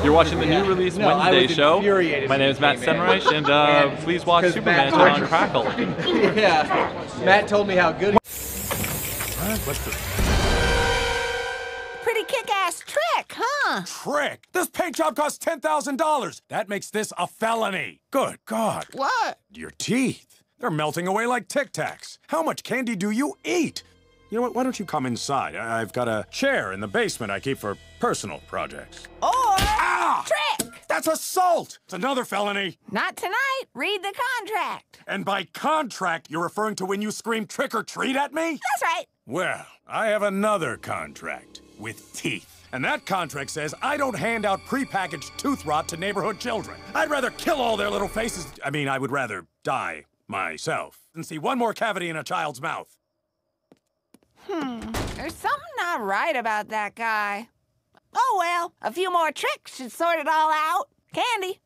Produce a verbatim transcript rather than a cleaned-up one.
You're watching the new release No, I Wednesday was show. infuriated My when name is he Matt came in. Senreich, and uh, And- please watch 'cause Superman Matt- on Crackle. Yeah, Matt told me how good. Pretty kick-ass trick, huh? Trick! This paint job costs ten thousand dollars. That makes this a felony. Good God. What? Your teeth. They're melting away like Tic Tacs. How much candy do you eat? You know what? Why don't you come inside? I- I've got a chair in the basement I keep for personal projects. Or Ah! trick! That's assault! It's another felony. Not tonight. Read the contract. And by contract, you're referring to when you scream trick or treat at me? That's right. Well, I have another contract with teeth. And that contract says I don't hand out prepackaged tooth rot to neighborhood children. I'd rather kill all their little faces. I mean, I would rather die myself than see one more cavity in a child's mouth. Hmm. There's something not right about that guy. Oh well, a few more tricks should sort it all out. Candy.